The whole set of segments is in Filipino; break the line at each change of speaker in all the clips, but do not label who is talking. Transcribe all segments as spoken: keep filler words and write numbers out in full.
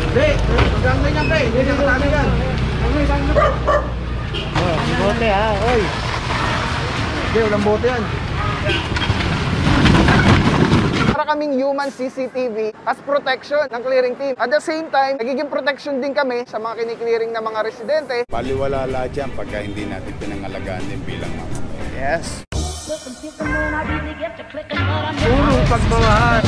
Pre, maganda yan pre. Hindi na marami yan.
Oh, bote ha, oy.
Hindi, walang bote yan.
Para kaming human C C T V as protection ng clearing team. At the same time, nagiging protection din kami sa mga kiniklearing na mga residente.
Baliwala lahat yan pagka hindi natin pinangalagaan din bilang mamamayan.
Yes.
Puro pagmamahal.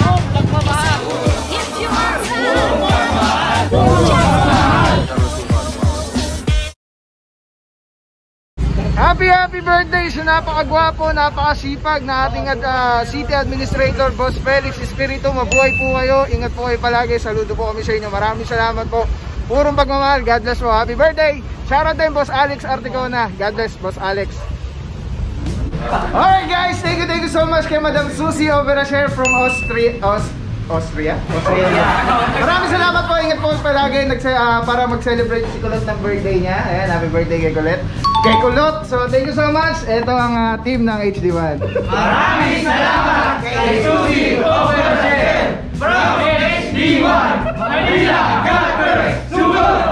Happy happy birthday sa napakagwapo, napakasipag na ating uh, City Administrator Boss Felix Espiritu. Mabuhay po kayo, ingat po kayo palagi. Saludo po kami sa inyo, maraming salamat po. Purong pagmamahal, God bless po. Happy birthday! Shoutout din Boss Alex Articona. God bless Boss Alex. Alright guys, thank you, thank you so much kay Madam Susie Overashare from Austria. Aust Austria? Austria. Maraming salamat po, ingat po palagi Nagsa, uh, para mag-celebrate si Kulot ng birthday niya. Ayan, happy birthday kay Kulot. Kay Kulot, so thank you so much. Ito ang uh, team ng H D one.
Maraming salamat kay Susie Overashare from H D one Manila Government. Sugod!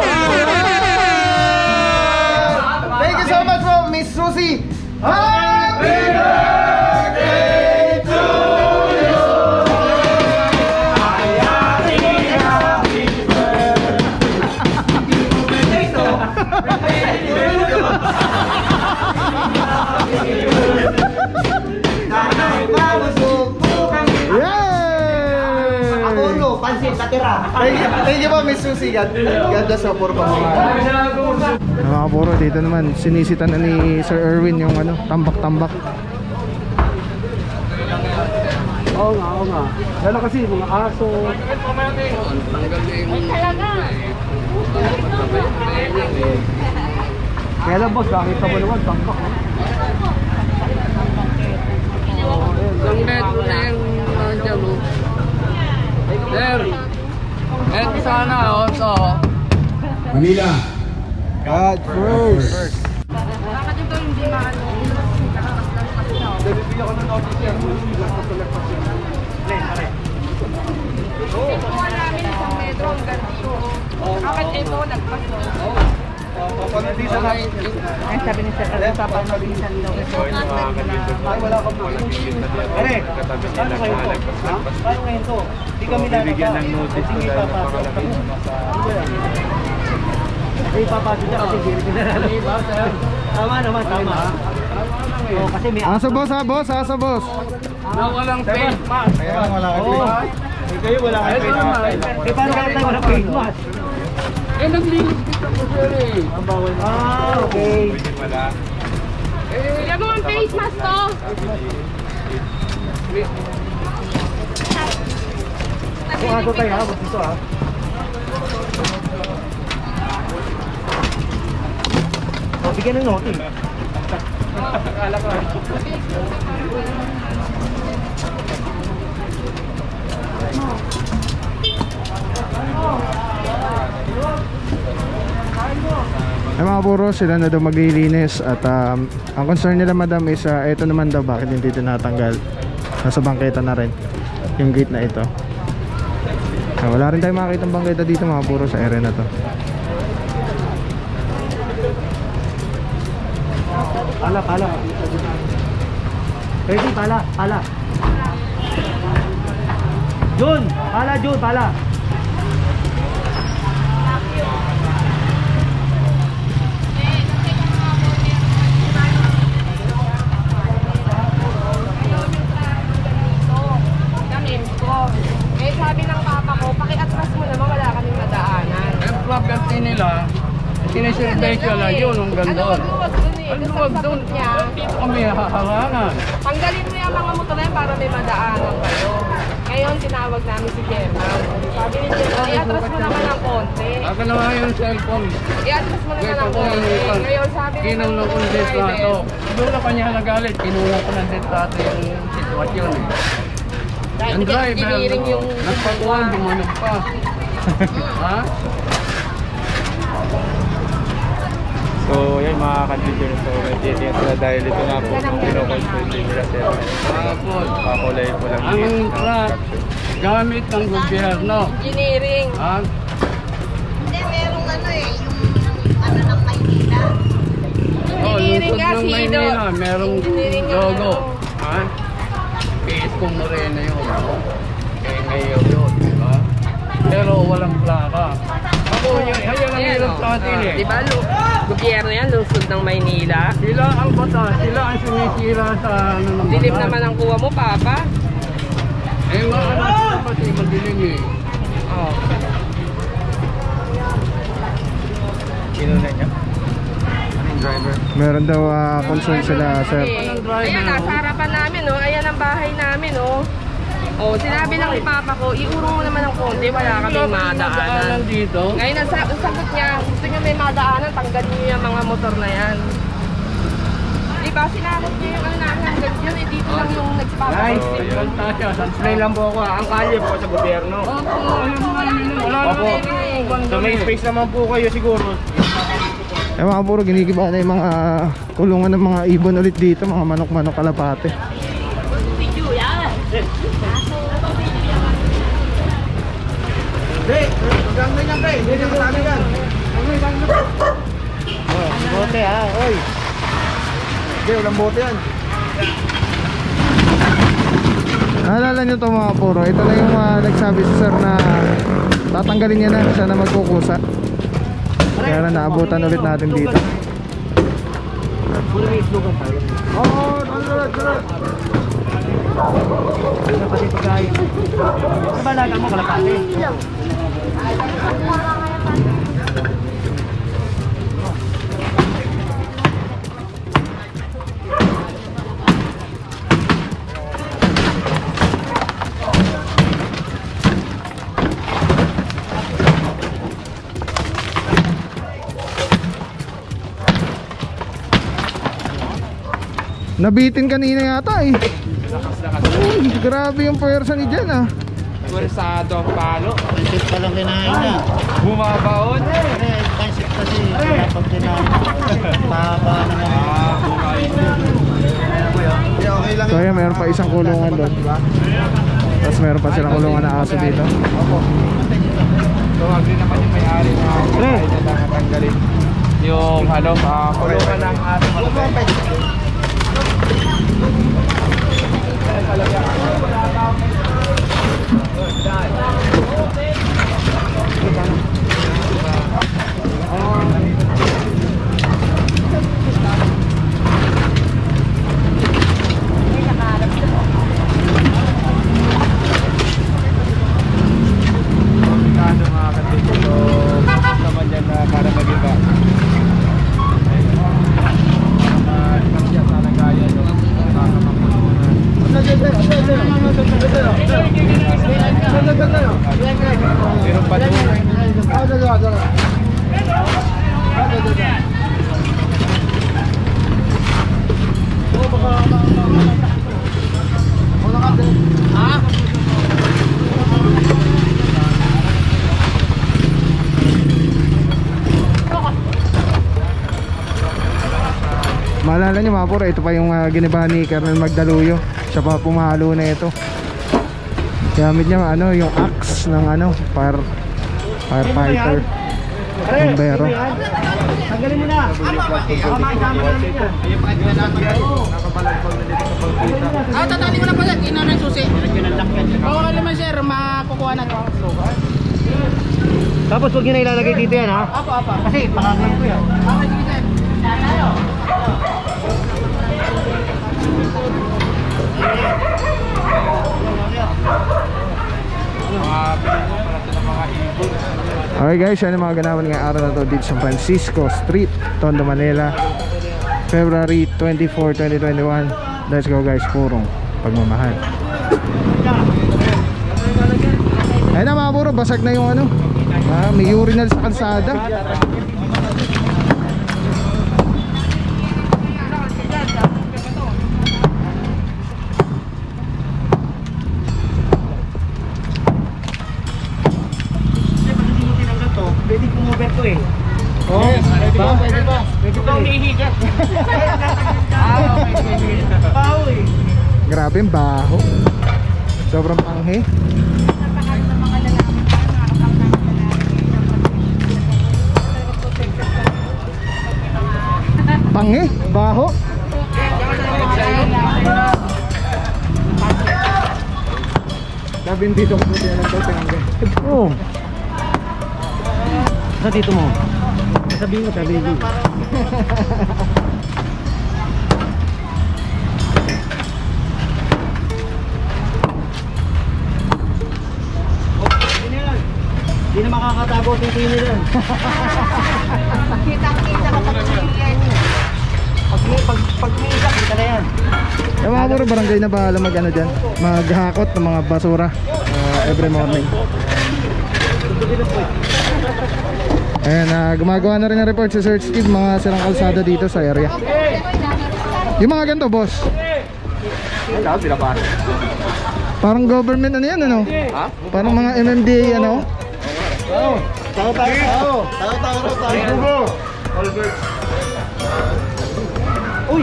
Thank you so much po, Miss Susie. Happy birthday to you! Happy birthday to
Ako, pansit, natira.
Thank you, thank you po, Miss Susie. God, God bless po, puro pamamahay. Mga kapuro, dito naman sinisitan na ni Sir Erwin yung ano, tambak-tambak.
Oo nga, oo nga. Lalo kasi mga aso. Kaya lang boss, nakita mo naman, tambak.
Isang metro na yung nandiyan mo. Sir, eto sana o to.
Manila.
God first.
Bakit ito hindi maano?
Bibigyan ko ng notice yan.
Kasi kuha namin isang metro hanggang dito. Bakit ito nagpaso?
Papanalisan na.
Ay, sabi ni Sir, ano papanalisan daw.
Ay, wala kang po. Pare, ano kayo to? Paano ngayon to? Hindi kami lalabas. Bibigyan ng notice ko dahil napakalaki mo sa... Ay, papasok niya kasi hindi na lalabas. Tama naman, tama. Oo, kasi may...
Asa boss ha, boss, asa boss.
Na walang face mask.
Kaya lang wala kayo. Eh, kayo wala kayo. Eh, paano kaya tayo wala face mask?
Eh, nagliligpit ako sir eh.
Ah, okay.
Bigyan mo ang face mask to!
Kung ako tayo ha, dito ha. O, bigyan ng notice. Akala ko.
Ay mga puro, sila na daw maglilinis. At um, ang concern nila madam is uh, ito naman daw, bakit hindi tinatanggal. Nasa bangketa na rin yung gate na ito. Ah, wala rin tayong makakita ng bangketa dito mga puro sa area na to.
Pala, pala. Ready, pala, pala. Jun, pala, Jun, pala.
Eh sabi ng papa ko, paki-atras mo naman, wala kaming madaanan.
Eh, property nila, sinisurvey ko lang yun, ang ganda.
Ano, wag dun eh.
Ano,
Kasi
wag
sa
doon.
niya,
Dito kami haharangan.
tanggalin mo yung mga motor na yan para may madaanan kayo. Ngayon, tinawag namin si German. Sabi ni German, i-atras mo naman ng konti.
Aka na nga yung cellphone.
I-atras mo naman
Wait,
ng
ako
konti.
yung
Ngayon, sabi naman
Kinulang ko ng litrato. Doon na kanya nagalit. Kinulang ko ng litrato yung sitwasyon eh. Ang driver,
yung...
nagpakuhan, bumanag pa. Ha?
So, yan mga kandidato. So, medyo sila dahil ito na po yung kinoconstruct nila sir.
Tapos,
Pakulay po lang
ang truck, gamit ng gobyerno.
Engineering.
Ha?
merong ano eh, yung ano ng Maynila.
Oh,
Engineering
lungsod
nga,
ng
Sido.
Maynila, merong
Engineering nga,
logo.
ano.
Ha? P S kung Moreno yun. Eh, ngayon yun, di ba? Pero walang plaka. Ako yun, yan ang
Ayan,
hirap
oh.
sa atin
Ah,
eh.
Di ba, lu- gobyerno yan, lungsod ng Maynila.
Sila ang batas, sila ang sumisira sa ano ng
Dilim
batas.
naman ang kuha mo, Papa.
Eh, mga ano pati madilim eh.
Oh.
Kinuna niya? Anong driver?
Meron daw ah, concern sila, sir.
Eh, ayan, nasa harapan namin, oh. Ayan ang bahay namin, oh. Oh, sinabi lang ni Papa ko, iurong mo naman ng konti, wala kaming madaanan.
dito.
Ngayon, ang sa- ang sagot niya, gusto niya may madaanan, tanggalin niyo yung mga motor na yan. Di ba, sinabot niya yung ano namin hanggang yun, eh, dito lang yung nagpapakot.
Yan tayo.
Sanslay lang po ako. Ang kalye po sa gobyerno.
Opo, ayun nga yun. Wala na
Opo. So may space naman po kayo siguro.
Eh mga puro ginigiba na yung mga kulungan ng mga ibon ulit dito, mga manok-manok kalapate.
Pre, hanggang na yan pre. Hindi na marami yan.
Oh, bote ha, oy.
Hindi, walang bote yan.
Naalala nyo to mga puro, ito na yung uh, nagsabi si sir na tatanggalin niya na, siya na magkukusa. Kaya na naabutan ulit natin dito.
Oo, sunod, sunod. Ano pa dito guys? Sa balaga mo kalapate?
Nabitin kanina yata eh. Uy, grabe yung puwersa ni Jan ah.
Puwersado ang palo.
Pansit pa lang kinain na.
Bumabaon.
Eh, pansit kasi kapag kinain. Papa na nga.
So ayan, mayroon pa isang kulungan doon. Tapos mayroon pa silang kulungan na aso dito.
So agree naman yung may-ari na ay natanggalin yung ano, uh, kulungan ng aso malaki. Meron pa doon.
Maalala nyo mga puro, ito pa yung uh, ginibahan ni Colonel Magdaluyo. Siya pa pumahalo na ito. Gamit niya ano, yung axe ng ano, fire, firefighter. Bombero.
Tanggalin mo na.
Ah, tatali ko na pala. Ina na susi. Oo, alam mo sir, makukuha na to.
Tapos huwag nyo na ilalagay dito yan ha.
Apo, apo.
Kasi pangalan ko yan.
Okay, sige sir.
Okay guys, yan ang mga ganawan ngayong araw na to dito sa Francisco Street, Tondo, Manila, February twenty-fourth, twenty twenty-one. Let's go guys, purong pagmamahal. Ayun na mga puro, basag na yung ano, ah, may urinal sa kalsada.
Pwede kumuber to eh.
Oh, pwede ba? Pwede ba?
Pwede ba umihigat? Ah, okay. Baho eh.
Grabe yung baho. Sobrang panghe. Tangi, baho.
Sabihin dito ko puti na daw tinanggal.
Oo.
Sa dito mo. Sabihin mo sabihin mo. Hindi na makakatago yung tini lang.
Kitang-kita kapag yan.
Pag pag pag minsan kita na yan.
Yung mga puro barangay na bahala mag ano dyan, maghakot ng mga basura uh, every morning. Ayan, uh, gumagawa na rin ng report sa search team mga sirang kalsada dito sa area. Yung mga ganito, boss. Parang government ano yan, ano? Parang mga M M D A, ano?
Tao tayo tao. Tao tao tayo. Uy!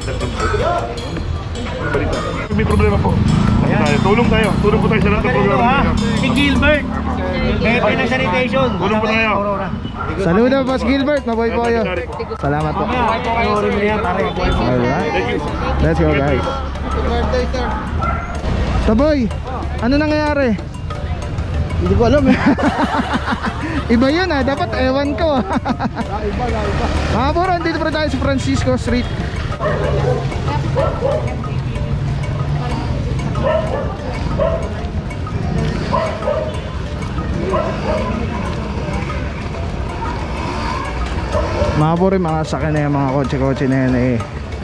May problema po. Tayo. Tulong tayo. Tulong po tayo sa lahat ng programa.
Si Gilbert. Hepe ng sanitation.
Tulong po tayo.
Saludo, Boss Gilbert. Mabuhay po kayo. Salamat po.
Panoorin mo yan para
Alright. Let's go, guys. Taboy, ano nangyayari?
Hindi ko alam eh.
Iba yun ah, dapat ewan ko. Mga bro, andito pa tayo sa Francisco Street. Mga bro, mga sakyan na yung mga kotse-kotse na yan eh.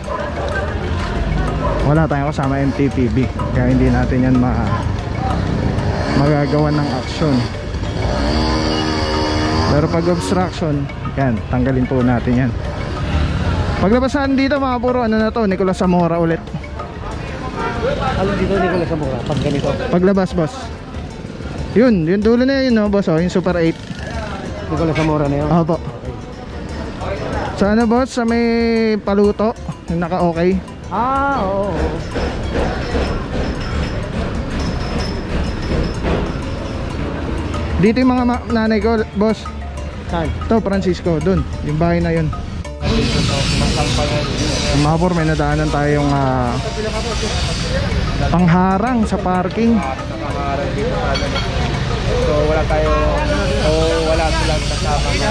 Wala tayong kasama M T P B, kaya hindi natin yan ma magagawa ng aksyon. Pero pag obstruction, yan, tanggalin po natin yan. Paglabasan dito mga puro, ano na to, Nicolas Zamora ulit.
Ano dito Nicolas Zamora pag ganito?
Paglabas, boss. Yun, yung dulo na yun, no, boss, oh, yung Super eight.
Nicolas Zamora na yun?
Opo. Sana, boss, sa may paluto, yung naka-okay.
Ah, oo.
Dito yung mga nanay ko, boss.
Saan?
Ito, Francisco, dun, yung bahay na yun. Mga por, may nadaanan tayong uh, pangharang sa parking.
Nakaharang dito sa ano. So wala tayo, so wala silang kasama na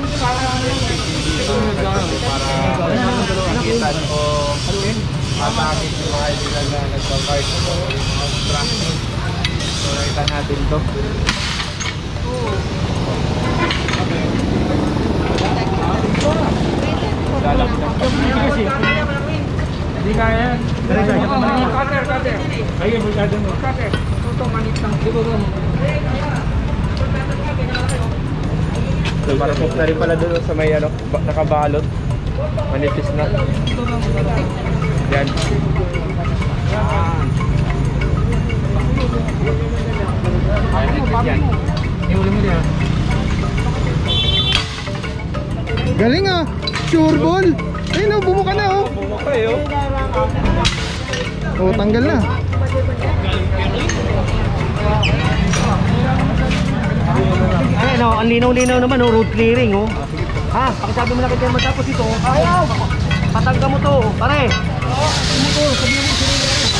para makita ko matakit yung mga kaibigan na nagpapart obstruction. So nakita natin to. Lalaki ng pag-ibig. Hindi kaya. Cutter, cutter. Ayun, bulgado mo. Cutter. Ito, manit ng siguro mo. So, marapok na rin pala doon sa may ano, nakabalot. Manipis na. Yan. Yan. Iuli mo niya.
Galing ah, sure ball. Ayun oh, bumuka na oh.
Bumuka eh oh.
Oh, tanggal na.
Ay, no, ang linaw-linaw naman, oh, road clearing, oh. Ha, pakisabi mo na kay Chairman tapos ito, oh. Ayaw! Patangga mo to, oh. Pare! Motor, sabihin mo sila.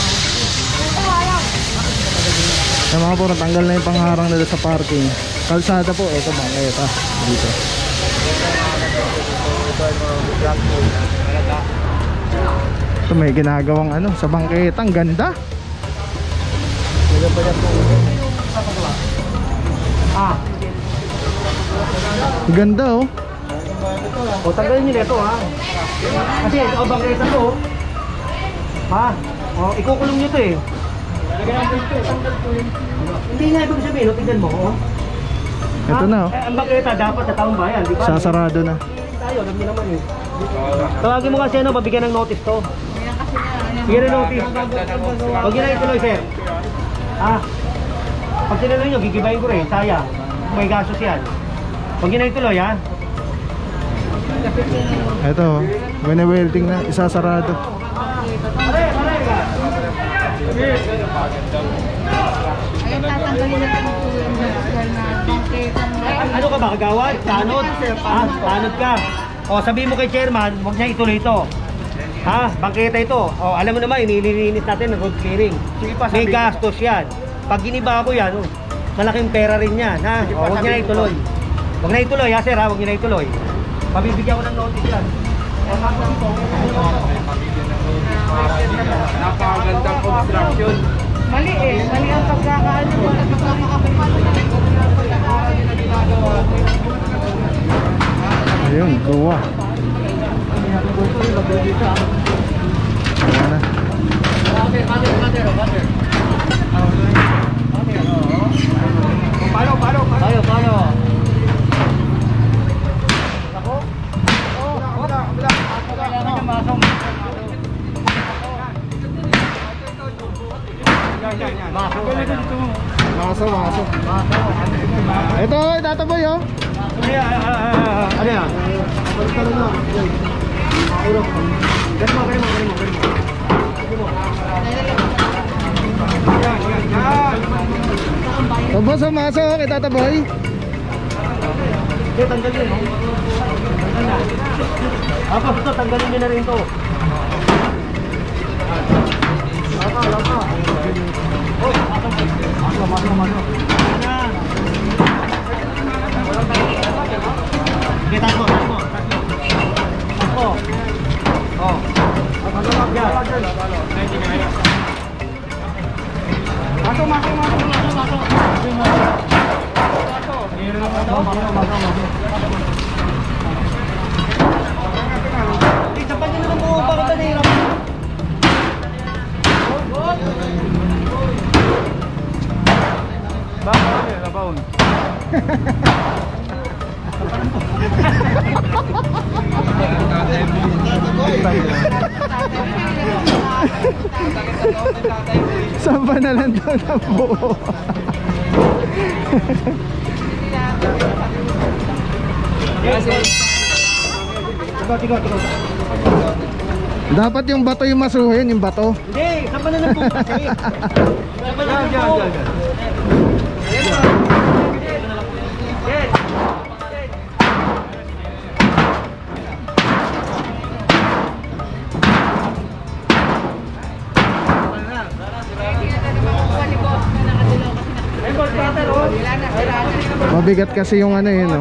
Sa mga puro, tanggal na yung pangharang nila sa parking. Kalsada po, ito ba, ito, dito. Ito may ginagawang ano, sa bangketang, ganda.
Ah,
Ganda oh.
o tanggalin nyo na ito, ha. Kasi ito ang bangketa to, oh. Ha? O, ikukulong nyo to, eh. Hindi nga ibig sabihin, oh, tignan mo, oh.
Ito na oh.
Eh, ang bangketa dapat sa taong bayan, di ba?
Sasarado na.
Tayo, alam niyo naman, eh. Tawagin mo kasi ano, mabigyan ng notice to. Bigyan ng notice. Huwag nyo na ituloy, sir. Ha? Pag tinuloy nyo, gigibayin ko rin, sayang. May gasos yan. Huwag nyo na ituloy, ha?
Ito oh. Wini-welding na, isasarado.
Pare, pare ka!
Ayun, tatanggalin na po yung na bangketang
Ano ka ba, kagawad? Tanod? Ah, tanod ka. O, sabihin mo kay chairman, huwag niya ituloy ito. Ha? Bangketa ito. O, alam mo naman, inililinis natin ng road clearing. May gastos yan. Pag giniba ko yan, oh, malaking pera rin yan. Ha? O, huwag niya na ituloy. Huwag na ituloy, ha sir, ha? Huwag niya na ituloy. Pabibigyan ko ng notice yan.
Napakagandang construction.
Mali eh. Mali ang pagkakaano mo.
Ayun, gawa. Ayan na.
Palo, palo, palo, palo.
Maso, maso. Ito, itataboy oh.
Ano yan? Ano yan? Gano mo, gano mo, gano mo, gano mo.
Tapos oh, maso, itataboy.
Hindi, tanggalin mo. Tanggal na. Ako, ito, tanggalin nyo na rin ito. Lapa, lapa. Uy, maso, maso, maso. Sige, tato, tato, tato. Tato. Oh. Yan. Maso, maso, maso, maso, maso. Maso, maso, maso, maso. Isa pa din naman mo, bakit na nahirap? Babaon eh, babaon.
Saan ba na lang daw na buo?
Tigaw, tigaw, tigaw.
Dapat yung bato yung masuhin, yung bato.
Hindi, saan ba na lang po kasi? Saan ba na lang po? Yes.
Mabigat kasi yung ano yun, no?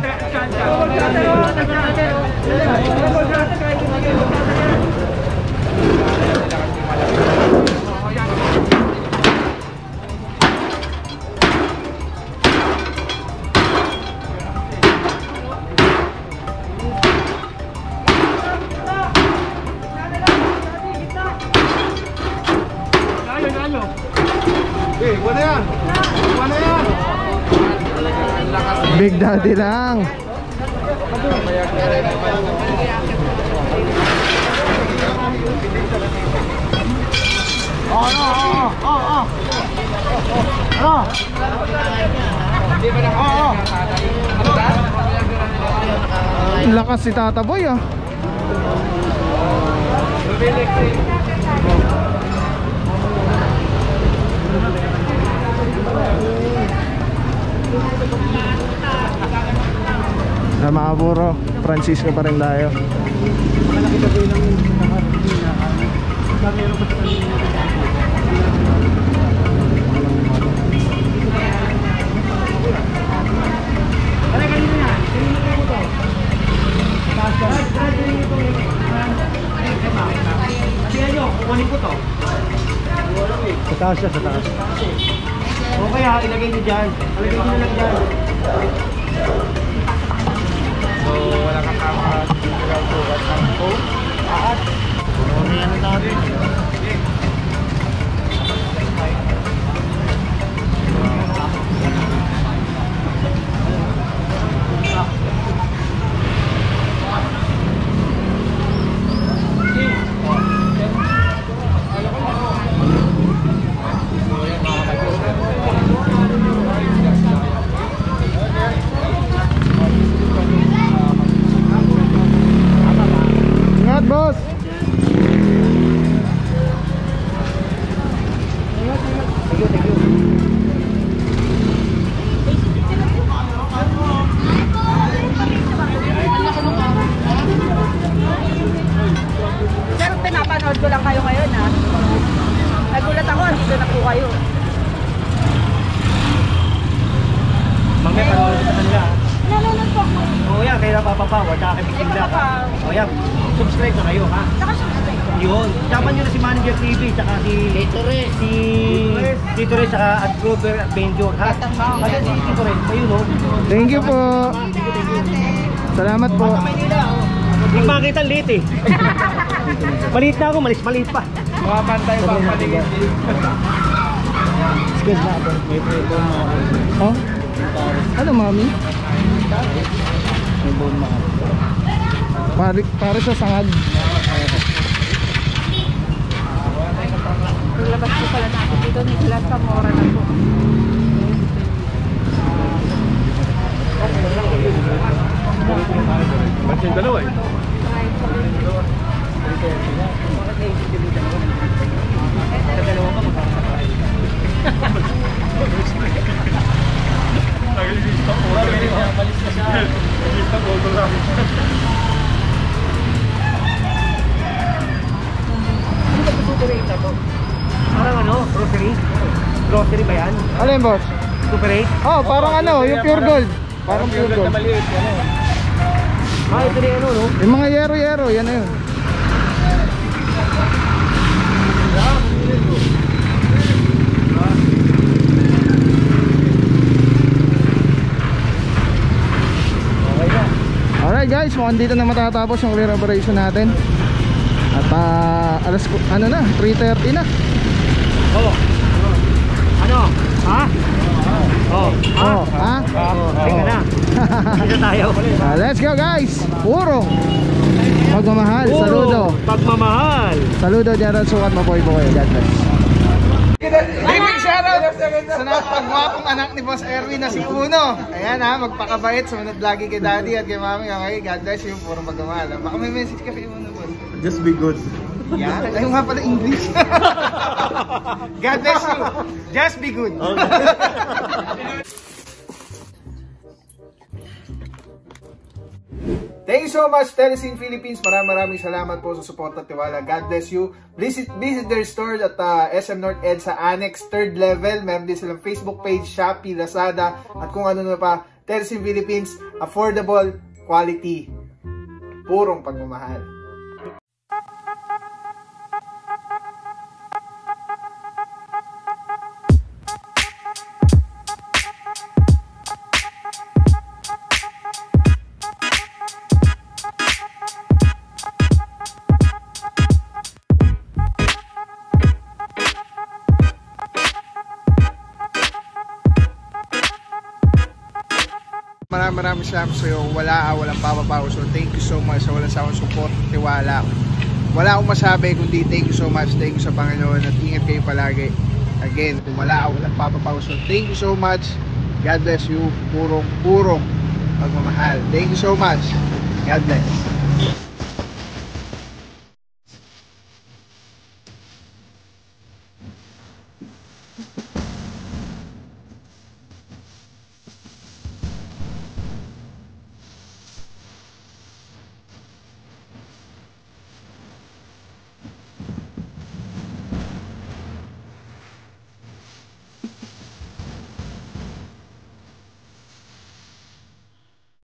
Big Daddy lang.
Oh, no, oh, oh, oh. Ano? Oh, oh.
Lakas si Tata Boy ah. Sa Maaburo, Francisco pa rin tayo.
Sa taas siya, sa taas. O kaya, ilagay niyo dyan. Ilagay niyo lang dyan.
So, wala kang tama. Ikaw sukat ng po.
At, ano yan ang natin?
Ingat boss.
shoutout sa kanila.
Nanonood po ako.
Oo yan, kay Napapapaw at saka kay Bigla ha. Oo yan, subscribe na kayo ha.
Saka subscribe.
Yun, tama nyo na si Manager T V tsaka si Tito Res, si Tito Res tsaka at Grover Adventure ha. Kasi si Tito Res, ayun o.
Thank you po. Salamat po.
Baka Maynila o. Hindi makita ang liit eh. Maliit na ako, malis maliit pa.
Mga pantay ba ang paligid?
Excuse na ako.
May pwede mo ako.
Oh? Ano, mami?
May bone mo ako.
Pare, pare sa sangag.
Paglabas ko pala natin dito, Nicolas Zamora na po.
Ba't yung dalawa eh?
Parang ano, grocery? Grocery ba yan?
Ano yun, boss?
Super eight?
Oh, parang ano, yung pure gold. Parang pure gold.
Maliit, ano?
Ah, ito na yung ano, no?
Yung mga yero-yero, yan na yun. Alright guys, mukhang dito na matatapos yung clear operation natin. At uh, alas, ano na, three thirty na.
Oo. Ano? Ha? Oo. Ha?
Oh, ha?
Oo. Teka na. Dito tayo.
Uh, let's go guys. Purong pagmamahal. Saludo.
Pagmamahal.
Saludo, General Sukat. Mabuhay po kayo. God bless. Big shoutout sa napakagwapong anak ni Boss Erwin na si Uno. Ayan ha, magpakabait. Sumunod lagi kay Daddy at kay Mami. Okay, God bless you. Purong pagmamahal. Baka may message ka kay Uno, Boss.
Just be good.
Yan. Ayaw nga pala English. God bless you. Just be good. Thank you so much, Telesin Philippines. Maraming maraming salamat po sa support at tiwala. God bless you. Visit, visit their stores at uh, S M North EDSA Annex, third level. Meron din silang Facebook page, Shopee, Lazada, at kung ano na pa. Telesin Philippines, affordable, quality, purong pagmamahal. Maraming maraming salamat sa iyo. Wala, walang papapaw. So thank you so much sa walang sawang support, tiwala. Wala akong masabi kundi thank you so much. Thank you sa Panginoon at ingat kayo palagi. Again, kung wala, walang papapaw. So thank you so much. God bless you. Purong, purong pagmamahal. Thank you so much. God bless.